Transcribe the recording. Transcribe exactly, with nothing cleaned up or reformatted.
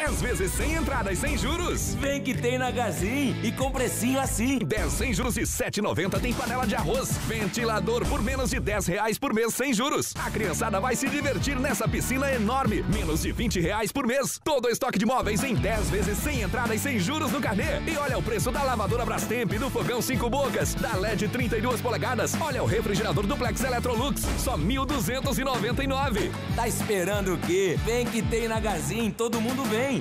dez vezes sem entrada e sem juros. Vem que tem na Gazin e com precinho assim. dez sem juros e sete e noventa tem panela de arroz. Ventilador por menos de dez reais por mês sem juros. A criançada vai se divertir nessa piscina enorme. Menos de vinte reais por mês. Todo o estoque de móveis em dez vezes sem entrada e sem juros no carnê. E olha o preço da lavadora Brastemp, do fogão cinco bocas, da L E D trinta e duas polegadas. Olha o refrigerador Duplex Electrolux, só mil duzentos e noventa e nove. Tá esperando o quê? Vem que tem na Gazin, todo mundo vem.